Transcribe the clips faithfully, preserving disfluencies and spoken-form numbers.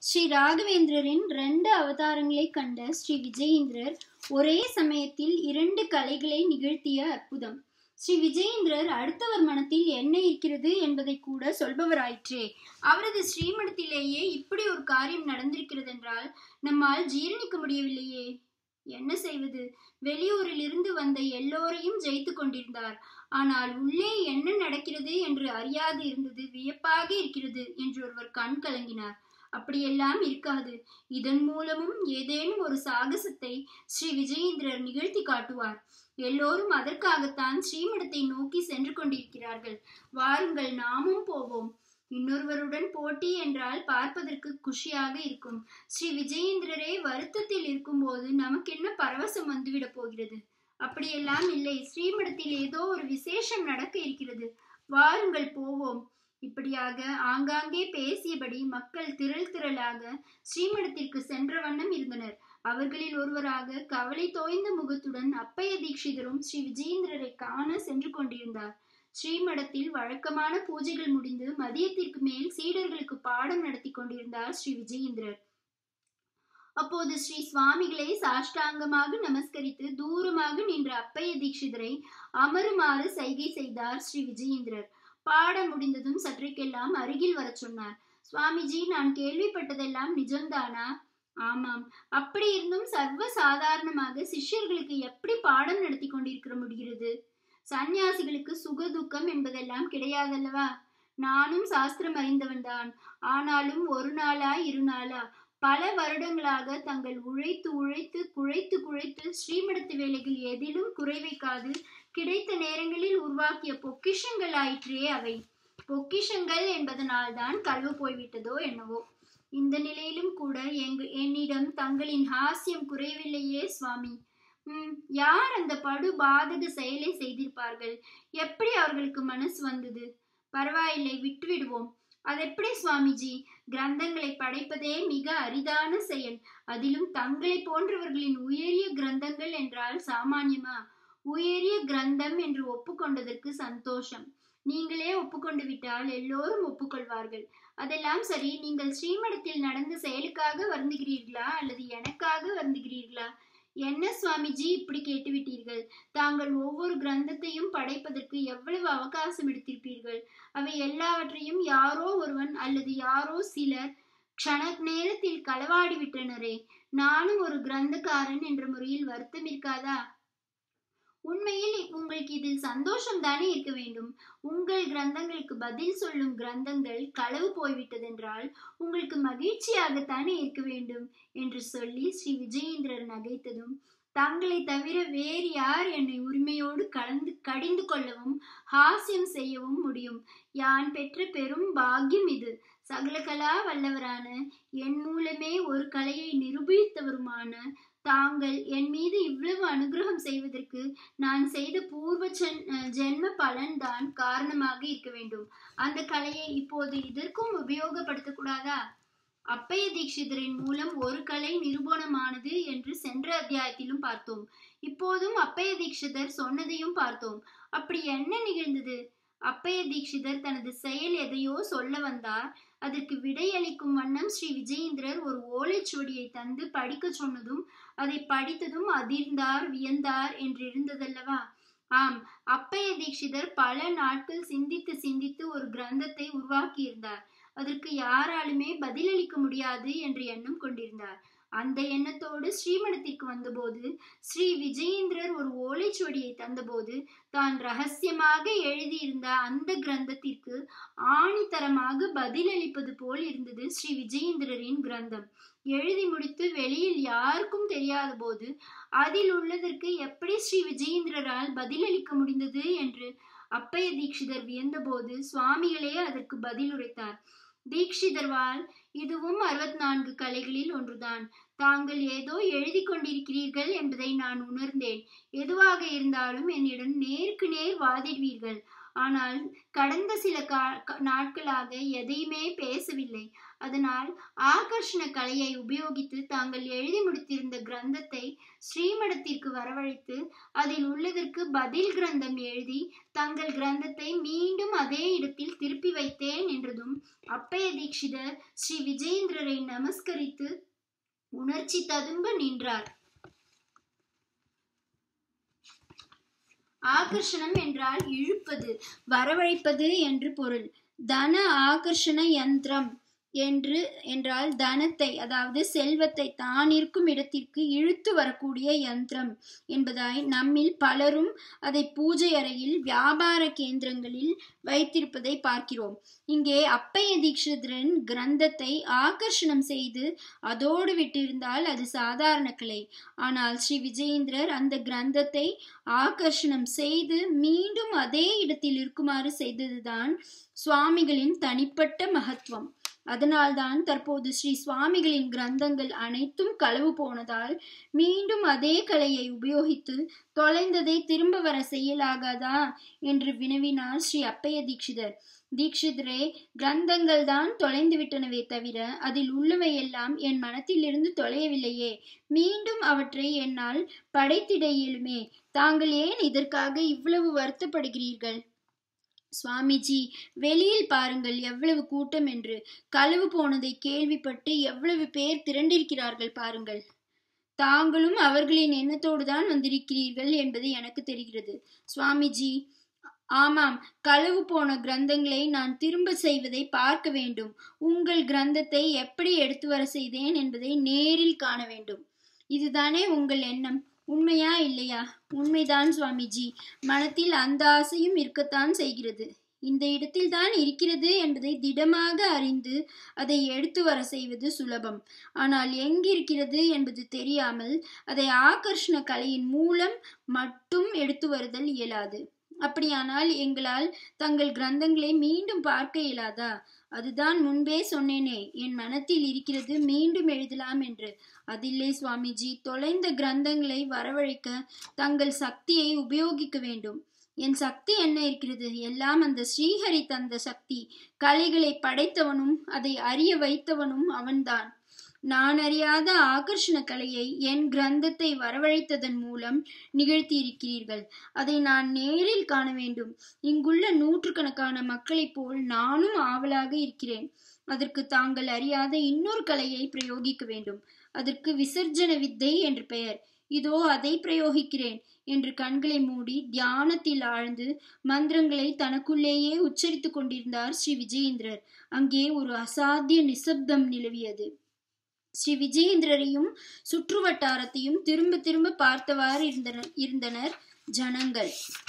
ஸ்ரீ ராகவேந்திரரின் இரண்டு அவதாரங்களை கண்ட ஸ்ரீ விஜயேந்திரர் ஒரே சமயத்தில் இரண்டு கலைகளை நிகழ்த்திய அற்புதம். ஸ்ரீ விஜயேந்திரர் அடுத்தவர் மனத்தில் என்ன இருக்கிறது என்பதை கூட சொல்பவராயிற்றே. அவரது ஸ்ரீமடத்திலேயே இப்படி ஒரு காரியம் நடந்திருக்கிறது என்றால் நம்மால் ஜீரணிக்க முடியவில்லையே. என்ன செய்வது? வெளியூரில் இருந்து வந்த எல்லோரையும் ஜெயித்து கொண்டிருந்தார். ஆனால் உள்ளே என்ன நடக்கிறது என்று அறியாது இருந்தது வியப்பாக இருக்கிறது என்று ஒருவர் கண் கலங்கினார். அப்படியெல்லாம் இருக்காது. இதன் மூலமும் ஏதேனும் ஒரு சாகசத்தை ஸ்ரீ விஜயேந்திரர் நிகழ்த்தி காட்டுவார். எல்லோரும் அதற்காகத்தான் ஸ்ரீமடத்தை நோக்கி சென்று கொண்டிருக்கிறார்கள். வாருங்கள், நாமும் போவோம். இன்னொருவருடன் போட்டி என்றால் பார்ப்பதற்கு குஷியாக இருக்கும். ஸ்ரீ விஜயேந்திரரே வருத்தத்தில் இருக்கும் போது நமக்கு என்ன பரவசம் வந்துவிடப் போகிறது? அப்படியெல்லாம் இல்லை. ஸ்ரீமடத்தில் ஏதோ ஒரு விசேஷம் நடக்க இருக்கிறது. வாருங்கள், போவோம். இப்படியாக ஆங்காங்கே பேசியபடி மக்கள் திரள் திரளாக ஸ்ரீமடத்திற்கு சென்ற வண்ணம் இருந்தனர். அவர்களில் ஒருவராக கவலை தோய்ந்த முகத்துடன் அப்பைய தீட்சிதரும் ஸ்ரீ விஜயேந்திரரை காண சென்று கொண்டிருந்தார். ஸ்ரீமடத்தில் வழக்கமான பூஜைகள் முடிந்து மதியத்திற்கு மேல் சீடர்களுக்கு பாடம் நடத்தி கொண்டிருந்தார் ஸ்ரீ விஜயேந்திரர். அப்போது ஸ்ரீ சுவாமிகளை சாஷ்டாங்கமாக நமஸ்கரித்து தூரமாக நின்ற அப்பைய தீட்சிதரை அமருமாறு சைகை செய்தார் ஸ்ரீ விஜயேந்திரர். பாடம் முடிந்ததும் சற்றைக்கெல்லாம் அருகில் வர சொன்னார். சுவாமிஜி, நான் கேள்விப்பட்டதெல்லாம் நிஜம்தானா? ஆமாம். அப்படி இருந்தும் சர்வ சாதாரணமாக சிஷ்யர்களுக்கு எப்படி பாடம் நடத்தி கொண்டிருக்க முடிகிறது? சந்நியாசிகளுக்கு சுக துக்கம் என்பதெல்லாம் கிடையாதல்லவா? நானும் சாஸ்திரம் அறிந்தவன் தான். ஆனாலும் ஒரு நாளா இரு நாளா பல வருடங்களாக தங்கள் உழைத்து உழைத்து குழைத்து குழைத்து ஸ்ரீமடத்து வேலைகள் எதிலும் குறை வைக்காது கிடைத்த நேரங்களில் உருவாக்கிய பொக்கிஷங்கள் ஆயிற்றே அவை. பொக்கிஷங்கள் என்பதனால் தான் களவு போய்விட்டதோ என்னவோ. இந்த நிலையிலும் கூட எங்க என்னிடம் தங்களின் ஹாஸ்யம் குறைவில்லையே சுவாமி. உம் யார் அந்த படு பாதக செயலை செய்திருப்பார்கள்? எப்படி அவர்களுக்கு மனசு வந்தது? பரவாயில்லை, விட்டுவிடுவோம். அதெப்படி சுவாமிஜி? கிரந்தங்களை படைப்பதே மிக அரிதான செயல். அதிலும் தங்களை போன்றவர்களின் உயரிய கிரந்தங்கள் என்றால் சாமானியமா? உயரிய கிரந்தம் என்று ஒப்புக்கொண்டதற்கு சந்தோஷம். நீங்களே ஒப்புக்கொண்டு விட்டால் எல்லோரும் ஒப்புக்கொள்வார்கள். அதெல்லாம் சரி, நீங்கள் ஸ்ரீமடத்தில் நடந்த செயலுக்காக வருந்துகிறீர்களா அல்லது எனக்காக வருந்துகிறீர்களா? என்ன சுவாமிஜி இப்படி கேட்டுவிட்டீர்கள்? தாங்கள் ஒவ்வொரு கிரந்தத்தையும் படைப்பதற்கு எவ்வளவு அவகாசம் எடுத்திருப்பீர்கள்? அவை எல்லாவற்றையும் யாரோ ஒருவன் அல்லது யாரோ சிலர் க்ஷண நேரத்தில் களவாடி விட்டனரே. நானும் ஒரு கிரந்தக்காரன் என்ற முறையில் வருத்தம் இருக்காதா? உண்மையில் உங்களுக்கு இதில் சந்தோஷம் தானே இருக்க வேண்டும். உங்கள் கிரந்தங்களுக்கு பதில் சொல்லும் கிரந்தங்கள் களவு போய்விட்டதென்றால் உங்களுக்கு மகிழ்ச்சியாகத்தானே இருக்க வேண்டும் என்று சொல்லி ஸ்ரீ விஜயேந்திரர் நகைத்ததும், தங்களை தவிர வேறு யார் என்னை உரிமையோடு கலந்து கடிந்து கொள்ளவும் ஹாஸ்யம் செய்யவும் முடியும்? யான் பெற்ற பெரும் பாக்கியம் இது. சகலகலா வல்லவரான என் மூலமே ஒரு கலையை நிரூபித்தவருமான தாங்கள் என் மீது இவ்வளவு அனுகிரகம் செய்வதற்கு நான் செய்த பூர்வ ஜென்ம பலன் தான் காரணமாக இருக்க வேண்டும். அந்த கலையை இப்போது இதற்கும் உபயோகப்படுத்தக்கூடாதா? அப்பைய தீட்சிதரின் மூலம் ஒரு கலை நிரூபணமானது என்று சென்ற அத்தியாயத்திலும் பார்த்தோம். இப்போதும் அப்பைய தீட்சிதர் சொன்னதையும் பார்த்தோம். அப்படி என்ன நிகழ்ந்தது? அப்பைய தீட்சிதர் தனது செயல் எதையோ சொல்ல வந்தார். அதற்கு விடையளிக்கும் வண்ணம் ஸ்ரீ விஜயேந்திரர் ஒரு ஓலைச்சுவடியை தந்து படிக்க சொன்னதும் அதை படித்ததும் அதிர்ந்தார், வியந்தார் என்று இருந்ததல்லவா? ஆம், அப்பைய தீட்சிதர் பல நாட்கள் சிந்தித்து சிந்தித்து ஒரு கிரந்தத்தை உருவாக்கியிருந்தார். அதற்கு யாராலுமே பதிலளிக்க முடியாது என்று எண்ணம் கொண்டிருந்தார். அந்த எண்ணத்தோடு ஸ்ரீமடத்திற்கு வந்தபோது ஸ்ரீ விஜயேந்திரர் ஒரு ஓலைச்சுவடியை தந்தபோது தான் ரகசியமாக எழுதியிருந்த அந்த கிரந்தத்திற்கு ஆணித்தரமாக பதிலளிப்பது போல் இருந்தது ஸ்ரீ விஜயேந்திரரின் கிரந்தம். எழுதி முடித்து வெளியில் யாருக்கும் தெரியாத போது அதில் உள்ளதற்கு எப்படி ஸ்ரீ விஜயேந்திரரால் பதிலளிக்க முடிந்தது என்று அப்பைய தீட்சிதர் வியந்தபோது சுவாமிகளே அதற்கு பதில் உரைத்தார். தீட்சிதர்வால் இதுவும் அறுபத்தி நான்கு கலைகளில் ஒன்றுதான். தாங்கள் ஏதோ எழுதி கொண்டிருக்கிறீர்கள் என்பதை நான் உணர்ந்தேன். எதுவாக இருந்தாலும் என்னிடம் நேருக்கு நேர் வாதிடுவீர்கள். ஆனால் கடந்த சில நாட்களாக எதையுமே பேசவில்லை. அதனால் ஆகர்ஷண கலையை உபயோகித்து தாங்கள் எழுதி முடித்திருந்த கிரந்தத்தை ஸ்ரீமடத்திற்கு வரவழைத்து அதில் உள்ளதற்கு பதில் கிரந்தம் எழுதி தங்கள் கிரந்தத்தை மீண்டும் அதே இடத்தில் திருப்பி வைத்தேன் என்றதும் அப்பைய தீட்சிதர் ஸ்ரீ விஜயேந்திரரை நமஸ்கரித்து உணர்ச்சி ததும்ப நின்றார். ஆகர்ஷணம் என்றால் இழுப்பது, வரவழைப்பது என்று பொருள். தன ஆகர்ஷண யந்திரம் என்று என்றால் தனத்தை, அதாவது செல்வத்தை தான் இருக்கும் இடத்திற்கு இழுத்து வரக்கூடிய யந்திரம் என்பதாய் நம்மில் பலரும் அதை பூஜை அறையில், வியாபார கேந்திரங்களில் வைத்திருப்பதை பார்க்கிறோம். இங்கே அப்பைய தீட்சிதரின் கிரந்தத்தை ஆகர்ஷணம் செய்து அதோடு விட்டிருந்தால் அது சாதாரண கலை. ஆனால் ஸ்ரீ விஜயேந்திரர் அந்த கிரந்தத்தை ஆகர்ஷணம் செய்து மீண்டும் அதே இடத்தில் இருக்குமாறு செய்ததுதான் சுவாமிகளின் தனிப்பட்ட மகத்துவம். அதனால்தான் தற்போது ஸ்ரீ சுவாமிகளின் கிரந்தங்கள் அனைத்தும் களவு போனதால் மீண்டும் அதே கலையை உபயோகித்து தொலைந்ததை திரும்ப வர செய்யலாகாதா என்று வினவினார் ஸ்ரீ அப்பைய தீட்சிதர். தீட்சிதரே, கிரந்தங்கள் தான் தொலைந்து விட்டனவே தவிர அதில் உள்ளவை எல்லாம் என் மனத்திலிருந்து தொலையவில்லையே. மீண்டும் அவற்றை என்னால் படைத்திட இயலுமே. தாங்கள் ஏன் இதற்காக இவ்வளவு வருத்தப்படுகிறீர்கள்? சுவாமிஜி, வெளியில் பாருங்கள் எவ்வளவு கூட்டம் என்று. களவு போனதை கேள்விப்பட்டு எவ்வளவு பேர் திரண்டிருக்கிறார்கள் பாருங்கள். தாங்களும் அவர்களின் எண்ணத்தோடுதான் வந்திருக்கிறீர்கள் என்பது எனக்கு தெரிகிறது. சுவாமிஜி, ஆமாம், களவு போன கிரந்தங்களை நான் திரும்ப செய்வதை பார்க்க வேண்டும். உங்கள் கிரந்தத்தை எப்படி எடுத்து வர செய்தேன் என்பதை நேரில் காண வேண்டும். இதுதானே உங்கள் எண்ணம்? உண்மையா இல்லையா? உண்மைதான் சுவாமிஜி. மனத்தில் அந்த ஆசையும் இருக்கத்தான் செய்கிறது. இந்த இடத்தில் தான் இருக்கிறது என்பதை திடமாக அறிந்து அதை எடுத்து வர செய்வது சுலபம். ஆனால் எங்கிருக்கிறது என்பது தெரியாமல் அதை ஆகர்ஷண கலையின் மூலம் மட்டும் எடுத்து வருதல் இயலாது. அப்படியானால் எங்களால் தங்கள் கிரந்தங்களை மீண்டும் பார்க்க இயலாதா? அதுதான் முன்பே சொன்னேனே, என் மனத்தில் இருக்கிறது, மீண்டும் எழுதலாம் என்று. அதில்லை சுவாமிஜி. தொலைந்த கிரந்தங்களை வரவழைக்க தங்கள் சக்தியை உபயோகிக்க வேண்டும். என் சக்தி என்ன இருக்கிறது? எல்லாம் அந்த ஸ்ரீஹரி தந்த சக்தி. கலைகளை படைத்தவனும் அதை அறிய வைத்தவனும் அவன்தான். நான் அறியாத ஆகர்ஷண கலையை என் கிரந்தத்தை வரவழைத்ததன் மூலம் நிகழ்த்தி இருக்கிறீர்கள். அதை நான் நேரில் காண வேண்டும். இங்குள்ள நூற்றுக்கணக்கான மக்களைப் போல் நானும் ஆவலாக இருக்கிறேன். அதற்கு தாங்கள் அறியாத இன்னொரு கலையை பிரயோகிக்க வேண்டும். அதற்கு விசர்ஜன வித்தை என்று பெயர். இதோ அதை பிரயோகிக்கிறேன் என்று கண்களை மூடி தியானத்தில் ஆழ்ந்து மந்திரங்களை தனக்குள்ளேயே உச்சரித்து கொண்டிருந்தார் ஸ்ரீ விஜயேந்திரர். அங்கே ஒரு அசாத்திய நிசப்தம் நிலவியது. ஸ்ரீ விஜயேந்திரரையும் சுற்று வட்டாரத்தையும் திரும்ப திரும்ப பார்த்தவாறு இருந்தனர் இருந்தனர் ஜனங்கள்.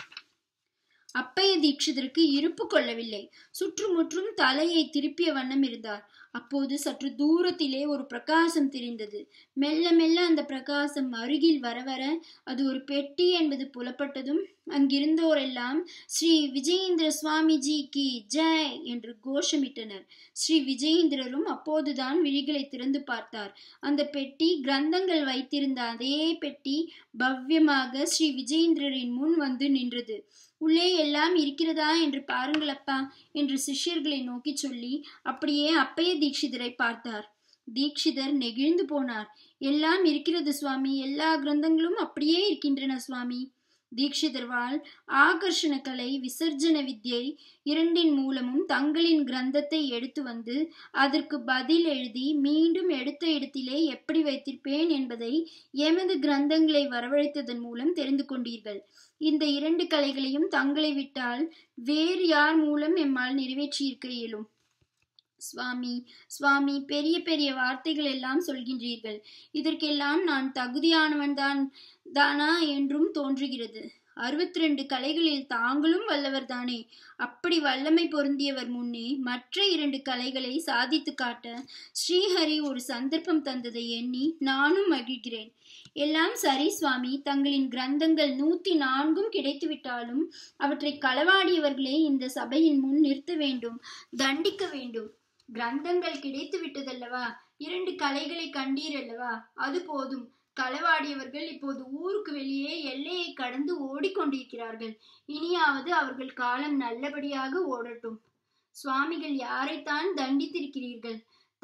அப்பைய தீட்சிதருக்கு இருப்பு கொள்ளவில்லை. சுற்றுமுற்றும் தலையை திருப்பிய வண்ணம் இருந்தார். அப்போது சற்று தூரத்திலே ஒரு பிரகாசம் தெரிந்தது. மெல்ல மெல்ல அந்த பிரகாசம் அருகில் வர வர அது ஒரு பெட்டி என்பது புலப்பட்டதும் அங்கிருந்தோரெல்லாம் ஸ்ரீ விஜயேந்திர சுவாமிஜி கி ஜெய் என்று கோஷமிட்டனர். ஸ்ரீ விஜயேந்திரரும் அப்போதுதான் விழிகளை திறந்து பார்த்தார். அந்த பெட்டி, கிரந்தங்கள் வைத்திருந்த அதே பெட்டி பவ்யமாக ஸ்ரீ விஜயேந்திரரின் முன் வந்து நின்றது. உள்ளே எல்லாம் இருக்கிறதா என்று பாருங்களப்பா என்று சிஷ்யர்களை நோக்கி சொல்லி அப்படியே அப்பைய தீட்சிதரை பார்த்தார். தீட்சிதர் நெகிழ்ந்து போனார். எல்லாம் இருக்கிறது சுவாமி, எல்லா கிரந்தங்களும் அப்படியே இருக்கின்றன சுவாமி. தீட்சிதர்வால் ஆகர்ஷண கலை, விசர்ஜன வித்யை இரண்டின் மூலமும் தங்களின் கிரந்தத்தை எடுத்து வந்து அதற்கு பதில் எழுதி மீண்டும் எடுத்த இடத்திலே எப்படி வைத்திருப்பேன் என்பதை எமது கிரந்தங்களை வரவழைத்ததன் மூலம் தெரிந்து கொண்டீர்கள். இந்த இரண்டு கலைகளையும் தங்களை விட்டால் வேறு யார் மூலம் எம்மால் நிறைவேற்றியிருக்க இயலும்? சுவாமி, சுவாமி, பெரிய பெரிய வார்த்தைகள் எல்லாம் சொல்கின்றீர்கள். இதற்கெல்லாம் நான் தகுதியானவன் தான் தானா என்றும் தோன்றுகிறது. அறுபத்தி ரெண்டு கலைகளில் தாங்களும் வல்லவர் தானே. அப்படி வல்லமை பொருந்தியவர் முன்னே மற்ற இரண்டு கலைகளை சாதித்து காட்ட ஸ்ரீஹரி ஒரு சந்தர்ப்பம் தந்ததை எண்ணி நானும் மகிழ்கிறேன். எல்லாம் சரி சுவாமி. தங்களின் கிரந்தங்கள் நூத்தி நான்கும் கிடைத்துவிட்டாலும் அவற்றை களவாடியவர்களை இந்த சபையின் முன் நிறுத்த வேண்டும், தண்டிக்க வேண்டும். கிரந்தங்கள் கிடைத்து விட்டதல்லவா? இரண்டு கலைகளை கண்டீர் அல்லவா? அது போதும். களவாடியவர்கள் இப்போது ஊருக்கு வெளியே எல்லையை கடந்து ஓடிக்கொண்டிருக்கிறார்கள். இனியாவது அவர்கள் காலம் நல்லபடியாக ஓடட்டும். சுவாமிகள் யாரைத்தான் தண்டித்திருக்கிறீர்கள்?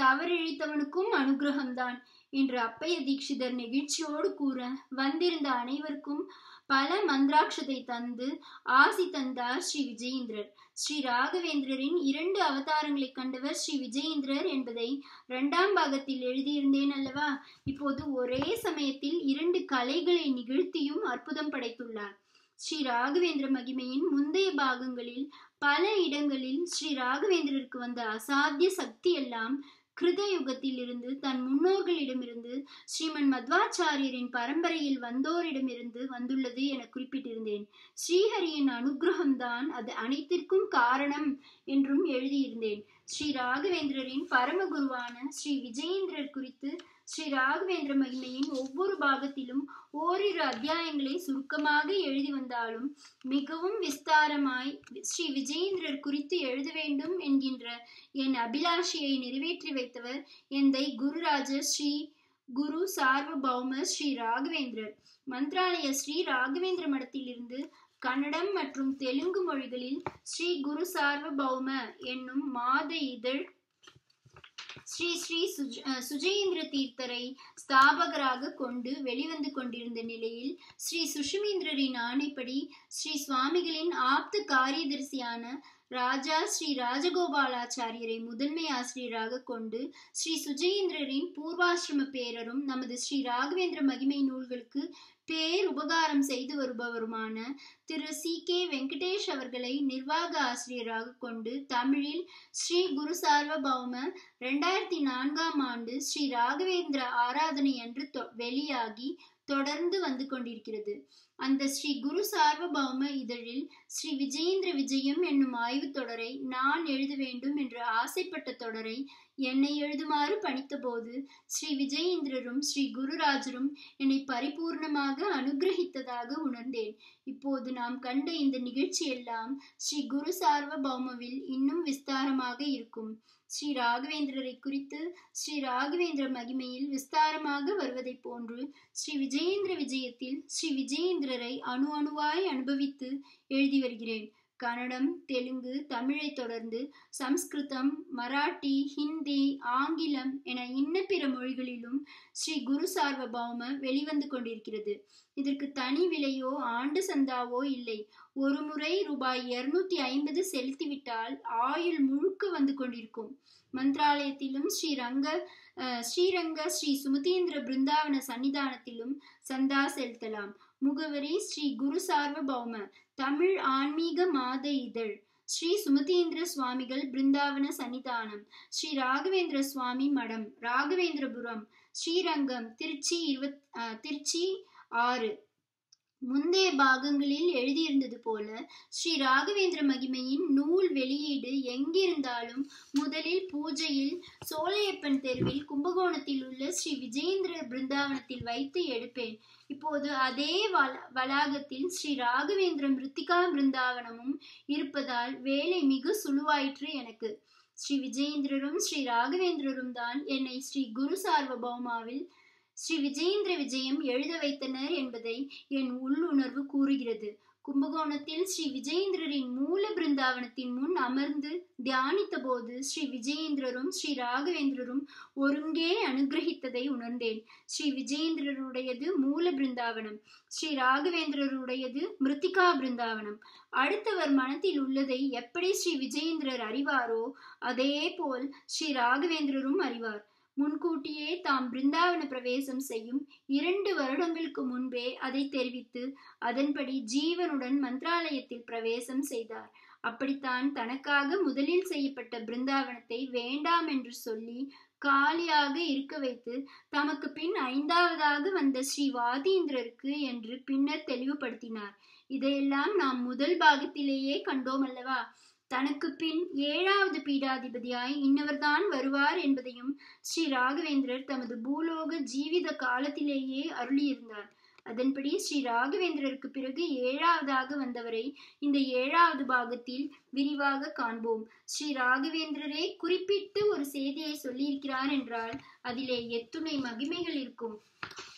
தவறிழைத்தவனுக்கும் அனுகிரகம்தான் என்று அப்பைய தீட்சிதர் நெகிழ்ச்சியோடு கூற, வந்திருந்த அனைவருக்கும் பல மந்திராட்சதை தந்து ஆசி தந்தார் ஸ்ரீ விஜயேந்திரர். ஸ்ரீ ராகவேந்திரரின் இரண்டு அவதாரங்களை கண்டவர் ஸ்ரீ விஜயேந்திரர் என்பதை இரண்டாம் பாகத்தில் எழுதியிருந்தேன் அல்லவா? இப்போது ஒரே சமயத்தில் இரண்டு கலைகளை நிகழ்த்தியும் அற்புதம் படைத்துள்ளார். ஸ்ரீ ராகவேந்திர மகிமையின் முந்தைய பாகங்களில் பல இடங்களில் ஸ்ரீ ராகவேந்திரருக்கு வந்த அசாத்திய சக்தி எல்லாம் கிருத யுகத்தில் இருந்து தன் முன்னோர்களிடமிருந்து ஸ்ரீமன் மத்வாச்சாரியரின் பரம்பரையில் வந்தோரிடமிருந்து வந்துள்ளது என குறிப்பிட்டிருந்தேன். ஸ்ரீஹரியின் அனுகிரகம்தான் அது அனைத்திற்கும் காரணம் என்றும் எழுதியிருந்தேன். ஸ்ரீ ராகவேந்திரரின் பரமகுருவான ஸ்ரீ விஜயேந்திரர் குறித்து ஸ்ரீ ராகவேந்திர மகிமையின் ஒவ்வொரு பாகத்திலும் ஓரிரு அத்தியாயங்களை சுருக்கமாக எழுதி வந்தாலும் மிகவும் விஸ்தாரமாய் ஸ்ரீ விஜயேந்திரர் குறித்து எழுத வேண்டும் என்கின்ற என் அபிலாஷையை நிறைவேற்றி வைத்தவர் எந்தை குருராஜர் ஸ்ரீ குரு சார்வபௌம ஸ்ரீ ராகவேந்திரர். மந்த்ராலய ஸ்ரீ ராகவேந்திர மடத்திலிருந்து கன்னடம் மற்றும் தெலுங்கு மொழிகளில் ஸ்ரீ குரு சார்வபௌம என்னும் மாத இதழ் ஸ்ரீ ஸ்ரீ சுஜ சுஜயேந்திர தீர்த்தரை ஸ்தாபகராக கொண்டு வெளிவந்து கொண்டிருந்த நிலையில் ஸ்ரீ சுஷுமேந்திரரின் ஆணைப்படி ஸ்ரீ சுவாமிகளின் ஆப்த காரியதரிசியான ராஜா ஸ்ரீ ராஜகோபாலாச்சாரியரை முதன்மை ஆசிரியராக கொண்டு ஸ்ரீ சுஜயேந்திரரின் பூர்வாசிரம பேரரும் நமது ஸ்ரீ ராகவேந்திர மகிமை நூல்களுக்கு பேர் உபகாரம் செய்து வருபவருமான திரு சி கே வெங்கடேஷ் அவர்களை நிர்வாக ஆசிரியராக கொண்டு தமிழில் ஸ்ரீ குரு சார்வபௌம இரண்டாயிரத்தி நான்காம் ஆண்டு ஸ்ரீ ராகவேந்திர ஆராதனை அன்று வெளியாகி தொடர்ந்து வந்து கொண்டிருக்கிறது. அந்த ஸ்ரீ குரு சார்வபௌம இதழில் ஸ்ரீ விஜயேந்திர விஜயம் என்னும் ஆய்வு தொடரை நான் எழுத வேண்டும் என்று ஆசைப்பட்ட தொடரை என்னை எழுதுமாறு பணித்த போது ஸ்ரீ விஜயேந்திரரும் ஸ்ரீ குருராஜரும் என்னை பரிபூர்ணமாக அனுகிரகித்ததாக உணர்ந்தேன். இப்போது நாம் கண்ட இந்த நிகழ்ச்சி எல்லாம் ஸ்ரீ குரு சார்வபௌமவில் இன்னும் விஸ்தாரமாக இருக்கும். ஸ்ரீ ராகவேந்திரரை குறித்து ஸ்ரீ ராகவேந்திர மகிமையில் விஸ்தாரமாக வருவதை போன்று ஸ்ரீ விஜயேந்திர விஜயத்தில் ஸ்ரீ விஜயேந்திரரை அணு அணுவாய் அனுபவித்து எழுதி வருகிறேன். கன்னடம், தெலுங்கு, தமிழை தொடர்ந்து சம்ஸ்கிருதம், மராட்டி, ஹிந்தி, ஆங்கிலம் என இன்ன பிற மொழிகளிலும் ஸ்ரீ குரு சார்வபௌம வெளிவந்து கொண்டிருக்கிறது. இதற்கு தனி விலையோ ஆண்டு சந்தாவோ இல்லை. ஒரு முறை ரூபாய் இருநூத்தி ஐம்பது செலுத்திவிட்டால் ஆயுள் முழுக்க வந்து கொண்டிருக்கும். மந்திராலயத்திலும் ஸ்ரீரங்க ஸ்ரீரங்க ஸ்ரீ சுமதீந்திர பிருந்தாவன சன்னிதானத்திலும் சந்தா செலுத்தலாம். முகவரி ஸ்ரீ குரு சார்வபௌம தமிழ் ஆன்மீக மாத இதழ், ஸ்ரீ சுமதீந்திர சுவாமிகள் பிருந்தாவன சன்னிதானம், ஸ்ரீ ராகவேந்திர சுவாமி மடம், ராகவேந்திரபுரம், ஸ்ரீரங்கம், திருச்சி இருபத் திருச்சி ஆறு. முந்தைய பாகங்களில் எழுதியிருந்தது போல ஸ்ரீ ராகவேந்திர மகிமையின் நூல் வெளியீடு எங்கிருந்தாலும் முதலில் பூஜையில் சோலையப்பன் தெருவில் கும்பகோணத்தில் உள்ள ஸ்ரீ விஜயேந்திர பிருந்தாவனத்தில் வைத்து எடுப்பேன். இப்போது அதே வளாகத்தில் ஸ்ரீ ராகவேந்திர மிருத்திகா பிருந்தாவனமும் இருப்பதால் வேலை மிக சுழுவாயிற்று எனக்கு. ஸ்ரீ விஜயேந்திரரும் ஸ்ரீ ராகவேந்திரரும் தான் என்னை ஸ்ரீ குரு சார்வபௌமாவில் ஸ்ரீ விஜயேந்திர விஜயம் எழுத வைத்தனர் என்பதை என் உள்ளுணர்வு கூறுகிறது. கும்பகோணத்தில் ஸ்ரீ விஜயேந்திரரின் மூல பிருந்தாவனத்தின் முன் அமர்ந்து தியானித்த போது ஸ்ரீ விஜயேந்திரரும் ஸ்ரீ ராகவேந்திரரும் ஒருங்கே அனுகிரகித்ததை உணர்ந்தேன். ஸ்ரீ விஜயேந்திரருடையது மூல பிருந்தாவனம், ஸ்ரீ ராகவேந்திரருடையது மிருத்திகா பிருந்தாவனம். அடுத்தவர் மனத்தில் உள்ளதை எப்படி ஸ்ரீ விஜயேந்திரர் அறிவாரோ அதே போல் ஸ்ரீ ராகவேந்திரரும் அறிவார். முன்கூட்டியே தாம் பிருந்தாவன பிரவேசம் செய்யும் இரண்டு வருடங்களுக்கு முன்பே அதை தெரிவித்து அதன்படி ஜீவனுடன் மந்திராலயத்தில் பிரவேசம் செய்தார். அப்படித்தான் தனக்காக முதலில் செய்யப்பட்ட பிருந்தாவனத்தை வேண்டாம் என்று சொல்லி காலியாக இருக்க வைத்து தமக்கு பின் ஐந்தாவதாக வந்த ஸ்ரீ வாதீந்திரருக்கு என்று பின்னர் தெளிவுபடுத்தினார். இதையெல்லாம் நாம் முதல் பாகத்திலேயே கண்டோம் அல்லவா? தனக்கு பின் ஏழாவது பீடாதிபதியாய் இன்னவர்தான் வருவார் என்பதையும் ஸ்ரீ ராகவேந்திரர் தமது பூலோக ஜீவித காலத்திலேயே அருளியிருந்தார். அதன்படி ஸ்ரீ ராகவேந்திரருக்கு பிறகு ஏழாவதாக வந்தவரை இந்த ஏழாவது பாகத்தில் விரிவாக காண்போம். ஸ்ரீ ராகவேந்திரரே குறிப்பிட்டு ஒரு செய்தியை சொல்லியிருக்கிறார் என்றால் அதிலே எத்துணை மகிமைகள் இருக்கும்.